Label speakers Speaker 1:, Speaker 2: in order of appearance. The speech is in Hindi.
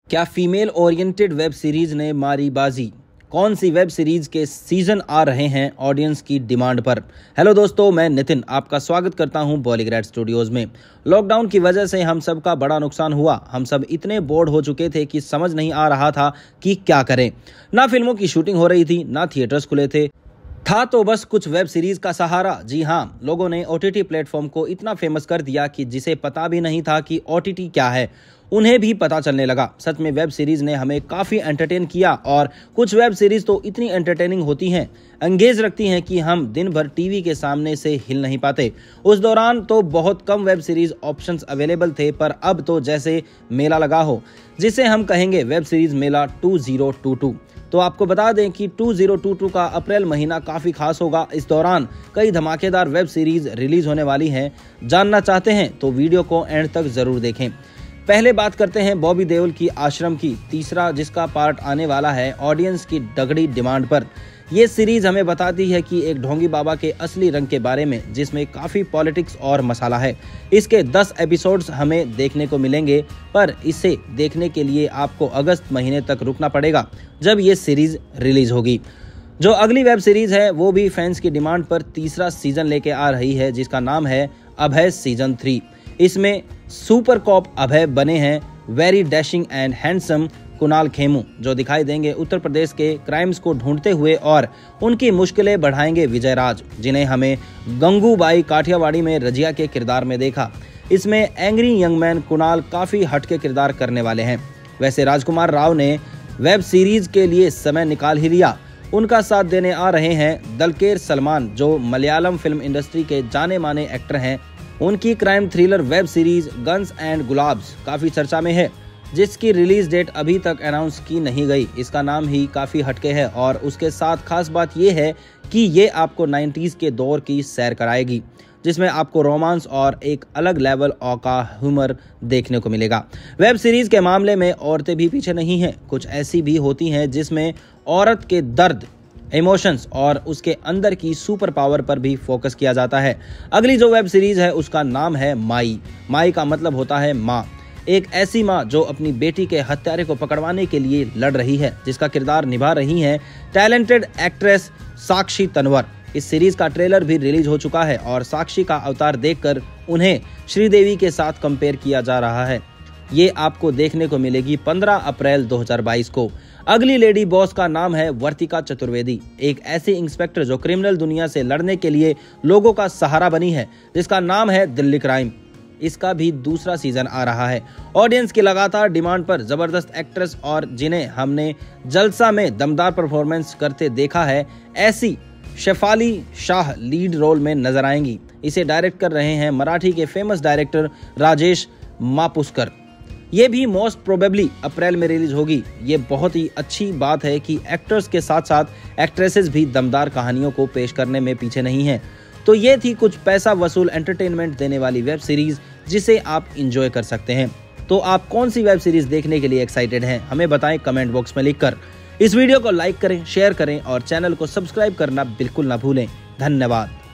Speaker 1: क्या फीमेल ओरिएंटेड वेब सीरीज ने मारी बाजी? कौन सी वेब सीरीज के सीजन आ रहे हैं ऑडियंस की डिमांड पर? हेलो दोस्तों, मैं नितिन आपका स्वागत करता हूं बॉलीग्रैड स्टूडियोज में। लॉकडाउन की वजह से हम सब का बड़ा नुकसान हुआ। हम सब इतने बोर्ड हो चुके थे कि समझ नहीं आ रहा था कि क्या करें। ना फिल्मों की शूटिंग हो रही थी, ना थिएटर्स खुले थे, था तो बस कुछ वेब सीरीज का सहारा। जी हाँ, लोगों ने ओटीटी प्लेटफॉर्म को इतना फेमस कर दिया कि जिसे पता भी नहीं था कि ओटीटी क्या है उन्हें भी पता चलने लगा। सच में वेब सीरीज ने हमें काफी एंटरटेन किया और कुछ वेब सीरीज तो इतनी एंटरटेनिंग होती हैं, एंगेज रखती हैं कि हम दिन भर टीवी के सामने से हिल नहीं पाते। उस दौरान तो बहुत कम वेब सीरीज ऑप्शंस अवेलेबल थे, पर अब तो जैसे मेला लगा हो, जिसे हम कहेंगे वेब सीरीज मेला 2022। तो आपको बता दें कि 2022 का अप्रैल महीना काफी खास होगा। इस दौरान कई धमाकेदार वेब सीरीज रिलीज होने वाली हैं। जानना चाहते हैं तो वीडियो को एंड तक जरूर देखें। पहले बात करते हैं बॉबी देओल की आश्रम की, तीसरा जिसका पार्ट आने वाला है ऑडियंस की तगड़ी डिमांड पर। ये सीरीज हमें बताती है कि एक ढोंगी बाबा के असली रंग के बारे में, जिसमें काफी पॉलिटिक्स और मसाला है। इसके 10 एपिसोड्स हमें देखने को मिलेंगे, पर इसे देखने के लिए आपको अगस्त महीने तक रुकना पड़ेगा, जब ये सीरीज रिलीज होगी। जो अगली वेब सीरीज है वो भी फैंस की डिमांड पर तीसरा सीजन लेके आ रही है, जिसका नाम है अभय सीजन 3। इसमें सुपर कॉप अभय बने हैं very dashing and handsome Kunal Khemu, जो दिखाई देंगे उत्तर प्रदेश के क्राइम्स को ढूंढते हुए, और उनकी मुश्किलें बढ़ाएंगे विजय राज, जिन्हें हमें गंगूबाई काठियावाड़ी में रजिया के किरदार में देखा। इसमें एंग्री यंग मैन कुणाल काफी हटके किरदार करने वाले हैं। वैसे राजकुमार राव ने वेब सीरीज के लिए समय निकाल ही लिया। उनका साथ देने आ रहे हैं दलकेर सलमान, जो मलयालम फिल्म इंडस्ट्री के जाने माने एक्टर हैं। उनकी crime thriller web series Guns and Gulaabs काफी चर्चा में है, जिसकी रिलीज डेट अभी तक अनाउंस की नहीं गई। इसका नाम ही काफी हटके है, और उसके साथ खास बात यह है कि ये आपको 90s के दौर की सैर कराएगी, जिसमें आपको रोमांस और एक अलग लेवल का ह्यूमर देखने को मिलेगा। वेब सीरीज के मामले में औरतें भी पीछे नहीं हैं। कुछ ऐसी भी होती हैं जिसमें औरत के दर्द, इमोशंस और उसके अंदर की सुपर पावर पर भी फोकस किया जाता है। अगली जो वेब सीरीज है उसका नाम है माई। माई का मतलब होता है माँ। एक ऐसी माँ जो अपनी बेटी के हत्यारे को पकड़वाने के लिए लड़ रही है, जिसका किरदार निभा रही हैं टैलेंटेड एक्ट्रेस साक्षी तन्वर। इस सीरीज का ट्रेलर भी रिलीज हो चुका है और साक्षी का अवतार देखकर उन्हें श्रीदेवी के साथ कंपेयर किया जा रहा है। ये आपको देखने को मिलेगी 15 अप्रैल 2022 को। अगली लेडी बॉस का नाम है वर्तिका चतुर्वेदी, एक ऐसी इंस्पेक्टर जो क्रिमिनल दुनिया से लड़ने के लिए लोगों का सहारा बनी है, जिसका नाम है दिल्ली क्राइम। इसका भी दूसरा सीजन आ रहा है। ऑडियंस की लगातार डिमांड पर जबरदस्त एक्ट्रेस और जिन्हें हमने जलसा में दमदार परफॉर्मेंस करते देखा है, ऐसी शेफाली शाह लीड रोल में नजर आएंगी। इसे डायरेक्ट कर रहे हैं मराठी के फेमस डायरेक्टर राजेश मापुस्कर। ये भी मोस्ट प्रोबेबली अप्रैल में रिलीज होगी। ये बहुत ही अच्छी बात है कि एक्टर्स के साथ साथ एक्ट्रेसेस भी दमदार कहानियों को पेश करने में पीछे नहीं हैं। तो ये थी कुछ पैसा वसूल एंटरटेनमेंट देने वाली वेब सीरीज, जिसे आप इंजॉय कर सकते हैं। तो आप कौन सी वेब सीरीज देखने के लिए एक्साइटेड हैं, हमें बताएं कमेंट बॉक्स में लिखकर। इस वीडियो को लाइक करें, शेयर करें और चैनल को सब्सक्राइब करना बिल्कुल ना भूलें। धन्यवाद।